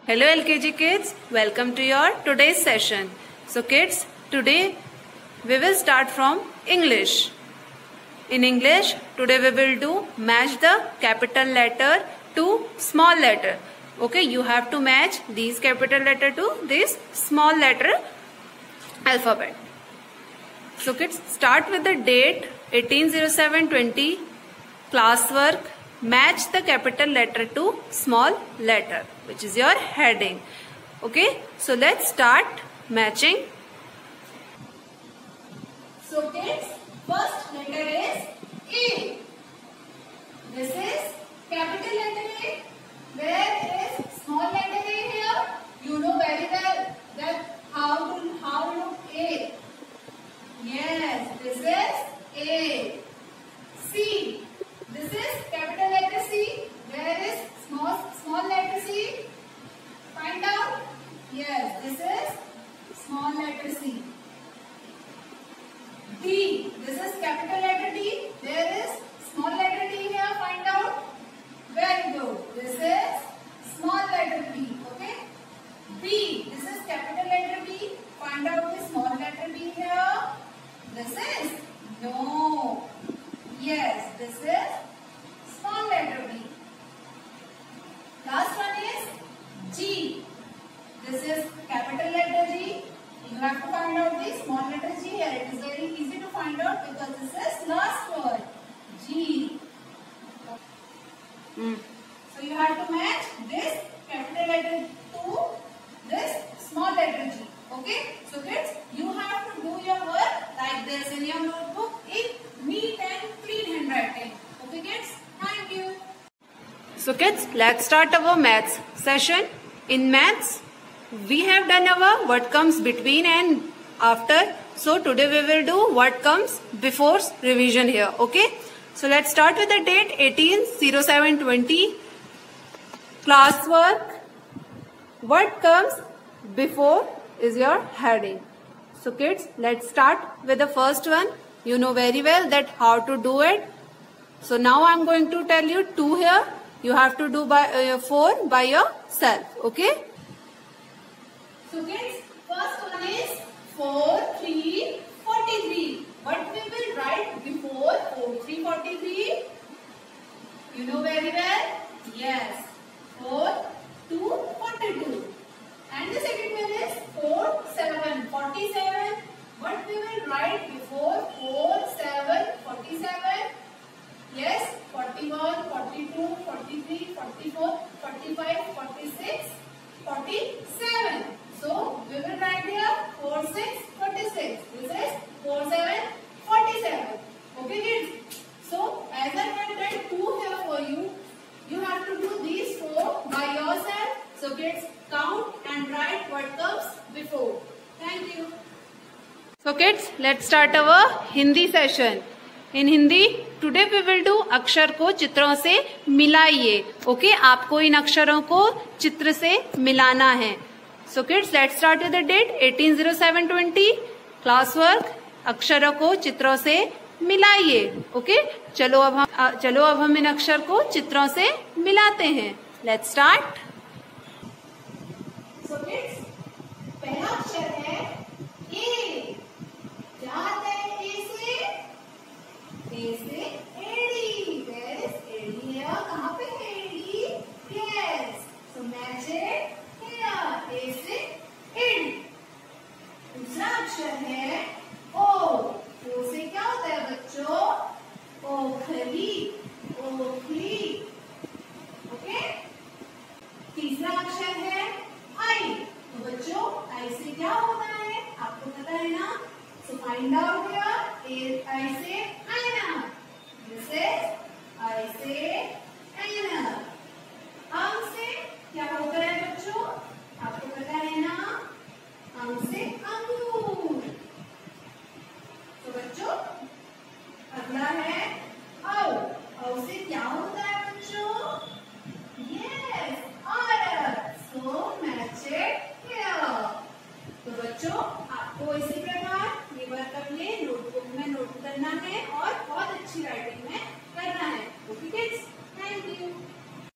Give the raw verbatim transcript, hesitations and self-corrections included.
Hello L K G kids, welcome to your today's session. So kids, today we will start from English. In English, today we will do match the capital letter to small letter. Okay, you have to match these capital letter to this small letter alphabet. So kids, start with the date eighteen oh seven twenty, classwork, match the capital letter to small letter, which is your heading. Okay, so let's start matching. So kids, first letter is A. This is capital letter A. Where is small letter A here? You know very well that how to how to look A. Yes, this is A. C. This is capital letter C. Where is small small letter C? Find out. Yes, this is small letter C. D. This is capital letter D. There is small letter D here. Find out. Very good. This is small letter B. Okay. B. This is capital letter B. Find out the small letter B here. This is no. Yes, this is small letter B. Last one is G. This is capital letter G. You have to find out the small letter G here. It is very easy to find out because this is last word. G. Mm. So you have to match this capital letter to this small letter G. Okay? So kids, you have to do your work like this in your notebook in neat and clean handwriting. Okay kids? Thank you. So kids, let's start our maths session. In maths, we have done our what comes between and after. So today we will do what comes before revision here. Okay. So let's start with the date eighteen oh seven twenty. Classwork. What comes before is your heading. So kids, let's start with the first one. You know very well that how to do it. So now I'm going to tell you two here. You have to do by uh, four by yourself. Okay. So kids, first one is four three forty-three. What we will write before four three forty-three? You know very well? Yes. four two forty-two. And the second one is four seven forty-seven. What we will write before four seven forty-seven? Yes, forty-one, forty-two, forty-three, forty-four, forty-five, forty-six, forty-seven. So we will write here four six forty-six. This is four seven forty-seven. Okay kids? So as I have done two here for you, you have to do these four by yourself. So kids, count and write what comes before. Thank you. So kids, let's start our Hindi session. In Hindi, today we will do अक्षर को चित्रों से मिलाइए. Okay, आपको इन अक्षरों को चित्र से मिलाना है. So kids, let's start with the date eighteen oh seven twenty. Classwork. अक्षरों को चित्रों से मिलाइए. ओके, चलो अब हम चलो अब हम इन अक्षर को चित्रों से मिलाते हैं. Let's start. So kids, पहला अक्षर है A. जहाँ